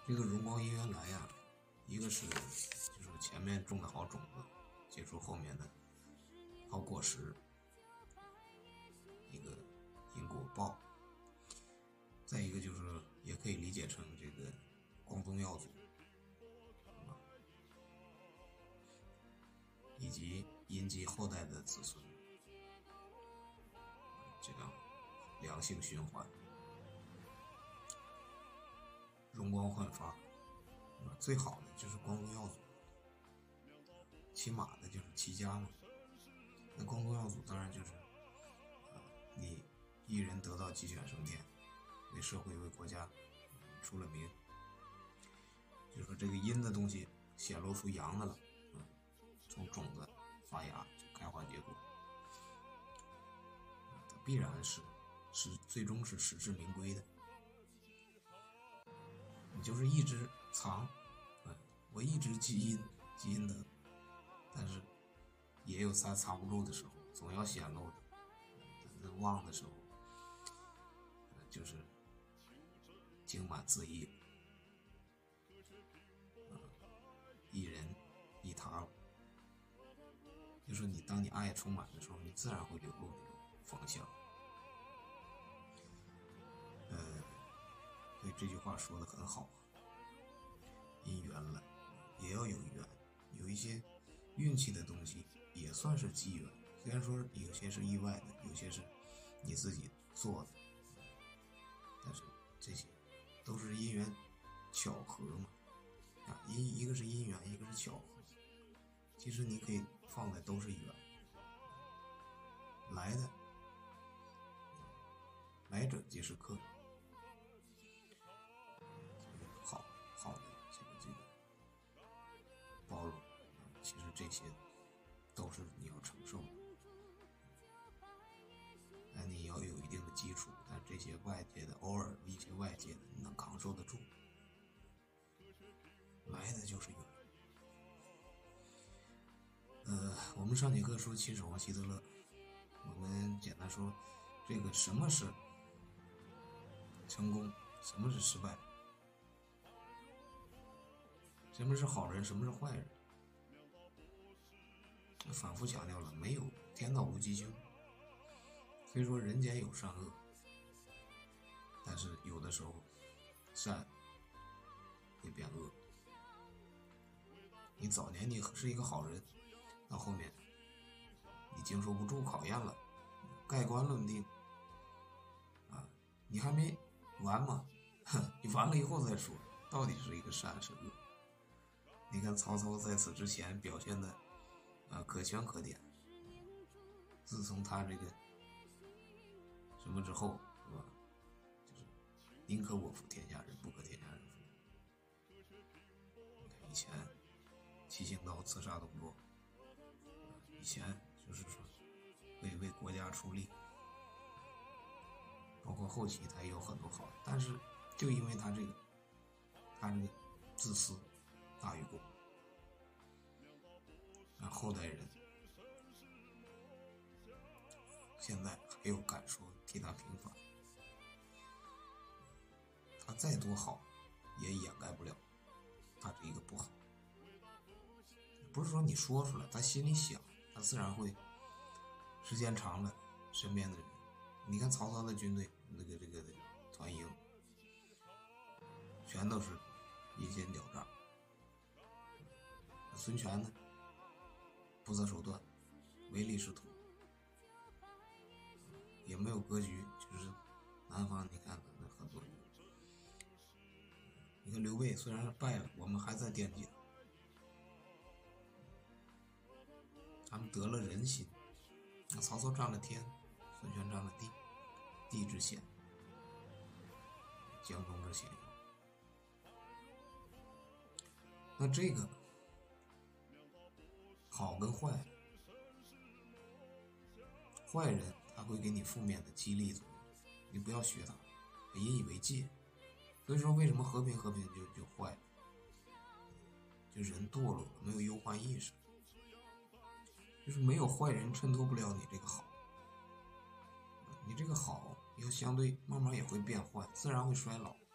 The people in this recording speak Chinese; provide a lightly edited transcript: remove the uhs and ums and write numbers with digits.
这个荣光姻缘来呀，一个是就是前面种的好种子，结出后面的好果实，一个因果报。再一个就是也可以理解成这个光宗耀祖，以及荫及后代的子孙，这样良性循环，容光焕发。最好的就是光宗耀祖，起码的就是齐家嘛。那光宗耀祖当然就是你一人得道鸡犬升天，为社会为国家出了名，就说这个阴的东西显露出阳的了，从种子发芽就开花结果，它必然是最终是实至名归的。你就是一直藏，我一直积阴德，但是也有它藏不住的时候，总要显露的。旺的时候，就是精满自溢，一人一他。就是你当你爱充满的时候，你自然会流露那种风向。所以这句话说的很好，姻缘了也要有缘，有一些运气的东西也算是机缘，虽然说有些是意外的，有些是你自己做的，但是这些都是因缘巧合嘛。一个是因缘，一个是巧合，其实你可以放在都是缘，来者即是客。好的这个包容，其实这些都是你要承受的。那你要有一定的基础，但这些外界的偶尔一些外界的你能扛受得住，来的就是缘。我们上节课说秦始皇希特勒，我们简单说这个什么是成功，什么是失败，什么是好人，什么是坏人，反复强调了，没有天道无吉凶。所以说人间有善恶，但是有的时候善会变恶。你早年你是一个好人，到后面你经受不住考验了，盖棺论定你还没完吗？你完了以后再说到底是一个善是恶。你看曹操在此之前表现的可圈可点，自从他这个什么之后，是吧？就是宁可我负天下人，不可天下人负。你看以前七星刀刺杀董卓，以前就是说为国家出力，包括后期他也有很多好，但是就因为他这个自私大于公，让后代人现在还有敢说替他平反。他再多好也掩盖不了他这一个不好，不是说你说出来他心里想，他自然会，时间长了身边的人，你看曹操的军队这个团营全都是阴险狡诈，孙权呢不择手段，唯利是图，也没有格局。就是南方你看很多人，你看刘备虽然败了，我们还在惦记他们得了人心。那曹操占了天，孙权占了地，地之险，江东之险要。那这个好跟坏，坏人他会给你负面的激励作用，你不要学他，引以为戒。所以说为什么和平就坏了，就人堕落了，没有忧患意识，就是没有坏人衬托不了你这个好，你这个好要相对慢慢也会变坏，自然会衰老。